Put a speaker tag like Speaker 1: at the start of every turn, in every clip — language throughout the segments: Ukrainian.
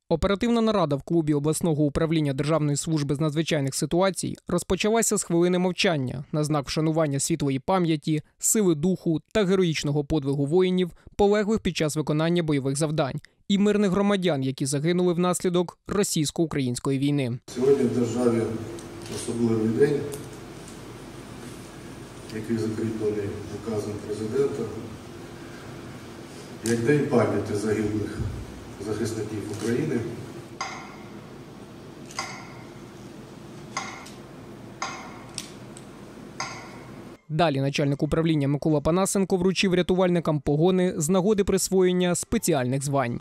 Speaker 1: Оперативна нарада в клубі обласного управління Державної служби з надзвичайних ситуацій розпочалася з хвилини мовчання на знак вшанування світлої пам'яті, сили духу та героїчного подвигу воїнів, полеглих під час виконання бойових завдань, і мирних громадян, які загинули внаслідок російсько-української війни.
Speaker 2: Сьогодні в державі особливий день, який закріплений указом президента, як День пам'яті загиблих захисників України.
Speaker 1: Далі начальник управління Микола Панасенко вручив рятувальникам погони з нагоди присвоєння спеціальних звань.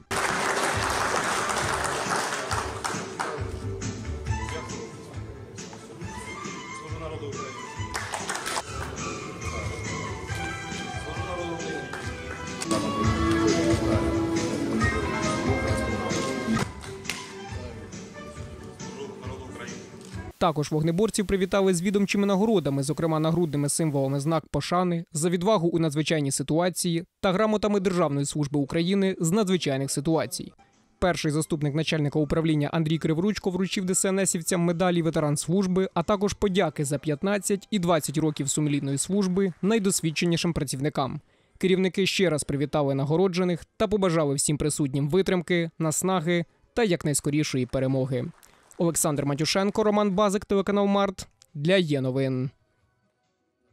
Speaker 1: Також вогнеборців привітали з відомчими нагородами, зокрема нагрудними символами «Знак пошани», «За відвагу у надзвичайній ситуації» та грамотами Державної служби України з надзвичайних ситуацій. Перший заступник начальника управління Андрій Криворучко вручив ДСНСівцям медалі «Ветеран служби», а також подяки за 15 і 20 років сумлінної служби найдосвідченішим працівникам. Керівники ще раз привітали нагороджених та побажали всім присутнім витримки, наснаги та якнайскорішої перемоги. Олександр Матюшенко, Роман Базик, телеканал Март для Є новин.